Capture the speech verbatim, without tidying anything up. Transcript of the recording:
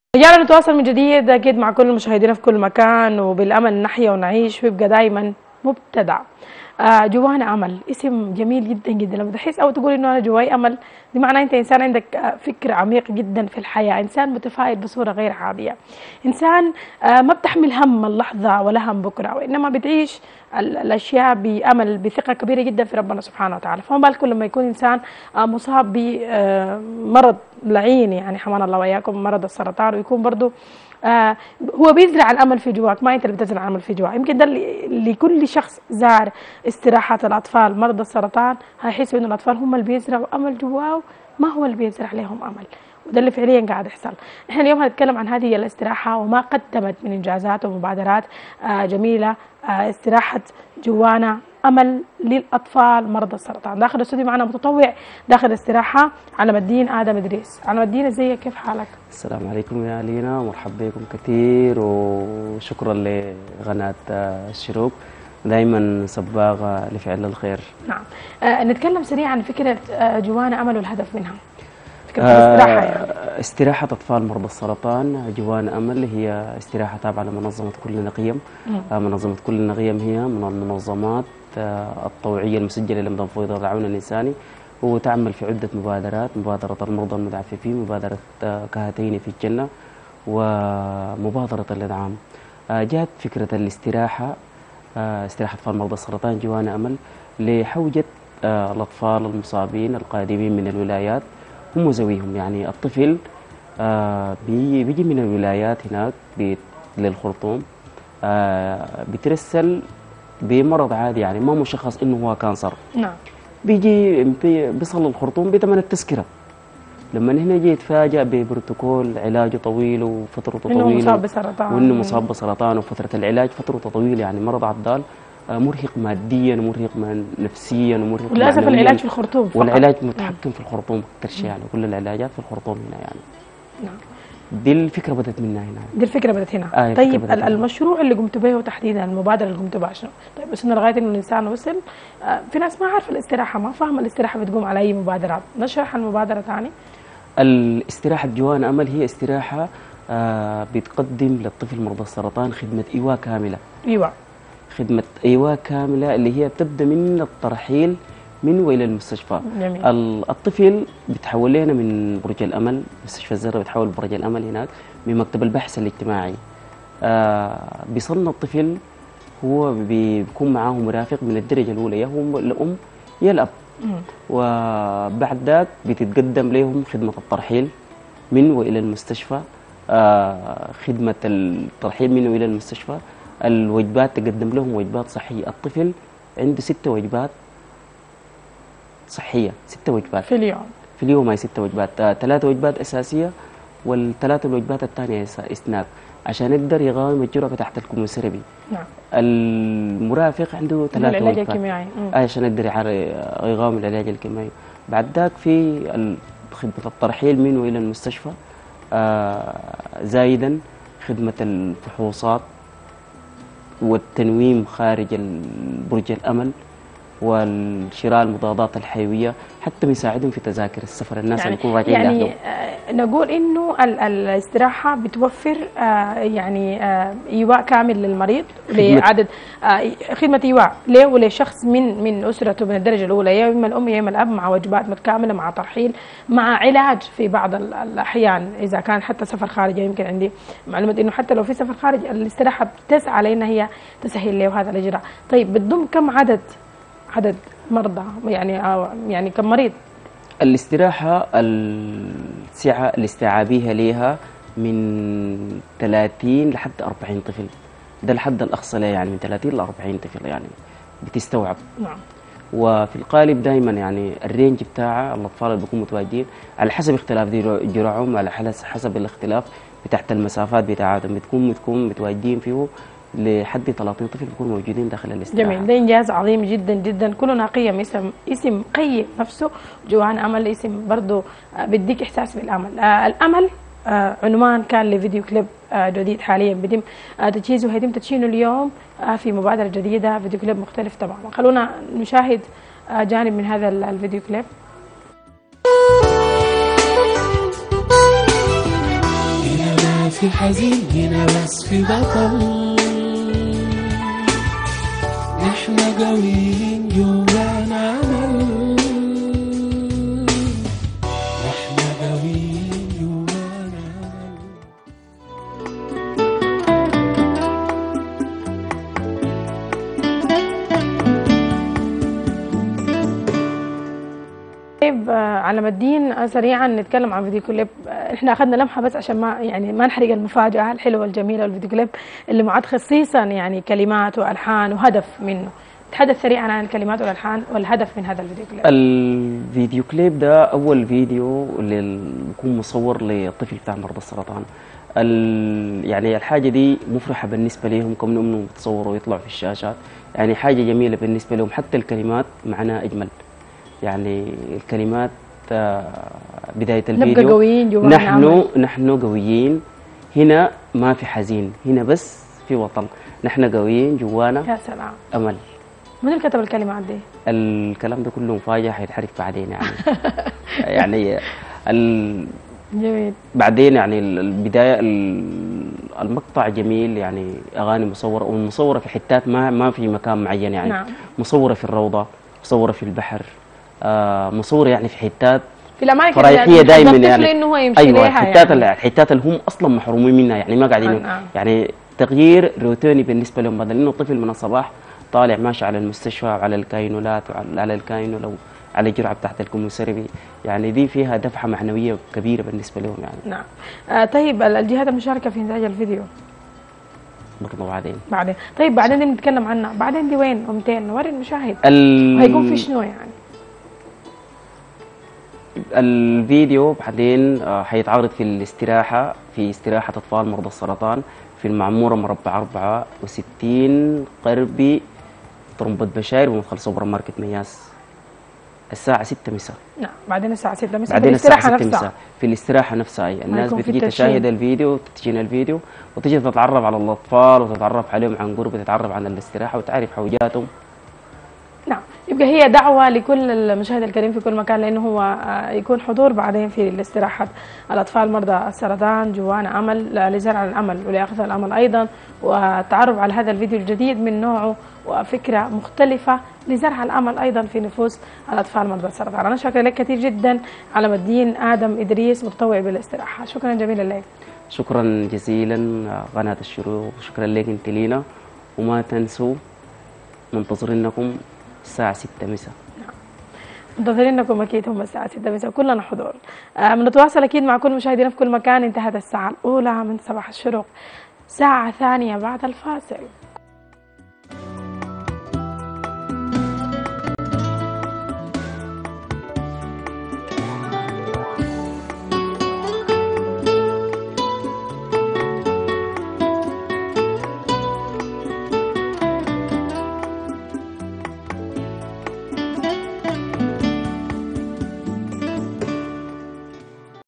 رجعنا نتواصل من جديد اكيد مع كل مشاهدينا في كل مكان، وبالامل نحيا ونعيش ويبقى دائما مبتدع. آه جوانا امل، اسم جميل جدا جدا. لما تحس او تقول انه انا جواي امل، دي معناه انت انسان عندك آه فكر عميق جدا في الحياه، انسان متفائل بصوره غير عاديه، انسان آه ما بتحمل هم اللحظه ولا هم بكره، وانما بتعيش الاشياء بامل، بثقه كبيره جدا في ربنا سبحانه وتعالى. فما بالكم لما يكون انسان آه مصاب بمرض لعين، يعني حمانا الله واياكم، مرض السرطان، ويكون برضه آه هو بيزرع الامل في جواك، ما انت اللي بتزرع الامل في جواك. يمكن ده لكل شخص زار استراحه الاطفال مرضى السرطان هيحسوا انه الاطفال هم اللي بيزرعوا امل جواه، ما هو اللي بيزرع لهم امل، وده اللي فعليا قاعد يحصل. احنا اليوم هنتكلم عن هذه الاستراحه وما قدمت من انجازات ومبادرات آه جميله. آه استراحه جوانا امل للاطفال مرضى السرطان. داخل الاستوديو معنا متطوع داخل الاستراحه علم الدين ادم ادريس. علم الدين ازيك، كيف حالك؟ السلام عليكم يا لينا، مرحبا بكم كثير وشكرا لقناه الشروق، دائما صباغه لفعل الخير. نعم. آه نتكلم سريعا عن فكره آه جوانا امل والهدف منها. فكره آه الاستراحه يعني. استراحه اطفال مرضى السرطان جوانا امل هي استراحه تابعه لمنظمه كلنا قيم. آه منظمه كلنا قيم هي من المنظمات الطوعية المسجلة لمنظمة التعاون الإنساني، وتعمل في عدة مبادرات: مبادرة المرضى المتعففين، مبادرة كهاتين في الجنة، ومبادرة الإدعام. جاءت فكرة الاستراحة، استراحة أطفال مرضى السرطان جوانا أمل، لحوجة الأطفال المصابين القادمين من الولايات هم وذويهم. يعني الطفل بيجي من الولايات هناك للخرطوم، بيترسل بمرض عادي، يعني ما مشخص انه هو كانسر. نعم. بيجي بيصل الخرطوم بثمن التذكره. لما هنا يجي يتفاجأ ببروتوكول علاجه طويل وفترته طويله، انه مصاب بسرطان، وانه مصاب بسرطان وفتره العلاج فترته طويله، يعني مرض عضال مرهق ماديا ومرهق نفسيا ومرهق للاسف. العلاج في الخرطوم فقط. والعلاج متحكم في الخرطوم اكثر شيء، يعني كل العلاجات في الخرطوم هنا يعني. نعم. دي الفكره بدات منا هنا. دي الفكره بدات هنا. آه طيب بدأت المشروع هنا. اللي قمت به تحديدا، المبادره اللي قمت بها شنو؟ طيب بس انه لغايه انه الانسان وصل، آه في ناس ما عارفه الاستراحه، ما فاهمه الاستراحه بتقوم على اي مبادرات. نشرح المبادره ثاني. الاستراحه جوانا امل هي استراحه آه بتقدم للطفل مرضى السرطان خدمه ايواء كامله. ايواء. خدمه ايواء كامله اللي هي بتبدا من الترحيل من والى المستشفى. جميل. الطفل بتحول لنا من برج الامل، مستشفى الزهراء بتحول برج الامل هناك من مكتب البحث الاجتماعي. آه بيصلنا الطفل، هو بيكون معاه مرافق من الدرجه الاولى، يا هو الام يا الاب. مم. وبعد ذاك بتتقدم لهم خدمه الترحيل من والى المستشفى. آه خدمه الترحيل من والى المستشفى، الوجبات تقدم لهم وجبات صحيه. الطفل عنده ست وجبات صحية، ستة وجبات في اليوم. في اليوم هاي ستة وجبات، آه، ثلاثة وجبات أساسية والثلاثة الوجبات الثانية إسناك، عشان يقدر يقاوم الجرعة تحت الكيموثيرابي. نعم. المرافق عنده ثلاثة وجبات العلاج الكيميائي آه عشان يقدر يقاوم العلاج الكيميائي. بعد ذاك في خدمة الترحيل منه إلى المستشفى، آه زايدا خدمة الفحوصات والتنويم خارج برج الأمل، والشراء المضادات الحيويه، حتى بيساعدهم في تذاكر السفر، الناس يعني اللي يكونوا راجعين يعني لأهلهم. آه نقول انه الاستراحه بتوفر آه يعني آه ايواء كامل للمريض لعدد آه خدمه ايواء له ولشخص من من اسرته من الدرجه الاولى، يا اما الام يا اما الاب، مع وجبات متكامله، مع ترحيل، مع علاج في بعض الاحيان اذا كان حتى سفر خارجي. يمكن عندي معلومه انه حتى لو في سفر خارج الاستراحه بتسعى لان هي تسهل له هذا الاجراء. طيب بتضم كم عدد عدد مرضى يعني أو يعني كم مريض؟ الاستراحة السعة الاستيعابية لها من ثلاثين لحد أربعين طفل، ده الحد الأقصى لها، يعني من ثلاثين ل أربعين طفل يعني بتستوعب. نعم. وفي القالب دائما يعني الرينج بتاع الأطفال اللي بيكونوا متواجدين على حسب اختلاف جرعهم، على حسب الاختلاف بتاعت المسافات بتاعتهم، بتكون بتكون متواجدين فيه لحد ثلاثين طفل بيكونوا موجودين داخل الاستراحه. جميل، ده انجاز عظيم جدا جدا. كلنا قيم، اسم اسم قيم نفسه جوانا امل، اسم برضه بيديك احساس بالامل. آه الامل آه عنوان كان لفيديو كليب آه جديد حاليا بيتم آه تجهيزه، هيتم تدشينه اليوم آه في مبادره جديده، فيديو كليب مختلف تماما. خلونا نشاهد آه جانب من هذا الفيديو كليب. إلى في حزين هنا بس في بطل. نحن قويين جوانا أمل، نحن قويين جوانا أمل. طيب على مدين سريعا نتكلم عن فيديو كليب. احنا اخذنا لمحه بس عشان ما يعني ما نحرق المفاجاه الحلوه الجميله والفيديو كليب اللي معد خصيصا يعني كلمات والحان وهدف منه. تحدث سريعا عن الكلمات والالحان والهدف من هذا الفيديو كليب. الفيديو كليب ده اول فيديو اللي بيكون مصور للطفل بتاع مرضى السرطان. يعني الحاجه دي مفرحه بالنسبه لهم كم انهم يتصوروا ويطلعوا في الشاشات، يعني حاجه جميله بالنسبه لهم. حتى الكلمات معناها اجمل، يعني الكلمات بدايه الفيديو نبقى قويين جوانا نحن عمل. نحن قويين هنا، ما في حزين هنا بس في وطن. نحن قويين جوانا يا سلام. امل. من اللي كتب الكلمات دي؟ الكلام ده كله مفاجأة حيتحرك بعدين يعني. يعني ال... جميل. بعدين يعني البداية المقطع جميل، يعني أغاني مصورة ومصورة في حتات ما ما في مكان معين يعني. نعم. مصورة في الروضة، مصورة في البحر، آه مصورة يعني في حتات في الاماكن فرايحية دايما يعني انه هو يمشي أيوة ليها الحتات يعني. الحتات اللي هم أصلا محرومين منها، يعني ما قاعدين نعم. يعني تغيير روتيني بالنسبة لهم، بدل إنه الطفل من الصباح طالع ماشي على المستشفى وعلى الكاينولات وعلى الكاينولا وعلى الجرعة بتاعت الكيموثيرابي، يعني دي فيها دفعة معنوية كبيرة بالنسبة لهم يعني. نعم. آه طيب الجهات المشاركة في إنتاج الفيديو برضه بعدين بعدين طيب بعدين دي نتكلم عنها، بعدين دي وين ومتين نوري المشاهد ال... وهيكون في شنو يعني؟ الفيديو بعدين حيتعرض في الاستراحة، في استراحة أطفال مرضى السرطان في المعمورة مربع أربعة وستين قربي طرمبة بشاير بمدخل سوبر ماركت مياس الساعة ستة مساء. نعم بعدين الساعة ستة مساء بعدين في الاستراحة الساعة ستة نفسها. مساء في الاستراحة نفسها. أي الناس هيكون في بتجي التدشين. تشاهد الفيديو، تتشين الفيديو وتجي تتعرف على الأطفال وتتعرف عليهم عن قرب، وتتعرف عن الاستراحة وتعرف حوجاتهم. نعم يبقى هي دعوة لكل المشاهد الكريم في كل مكان، لأنه هو يكون حضور بعدين في الاستراحة الأطفال مرضى السرطان جوانا أمل، لزرع الأمل ولأخذ الأمل أيضا، والتعرف على هذا الفيديو الجديد من نوعه وفكرة مختلفة لزرع الأمل أيضا في نفوس الأطفال مرضى السرطان. أنا شاكرة لك كثير جدا على مدين آدم إدريس متطوع بالاستراحة، شكرا جزيلا لك. شكرا جزيلا قناة الشروق، شكرا لك انت لينا، وما تنسوا منتظرينكم الساعة ستة مساء. منتظرينكم اكيد هم الساعه ستة مساء كلنا حضور. آه بنتواصل اكيد مع كل مشاهدينا في كل مكان. انتهت الساعه الاولى من صباح الشروق، ساعه ثانيه بعد الفاصل.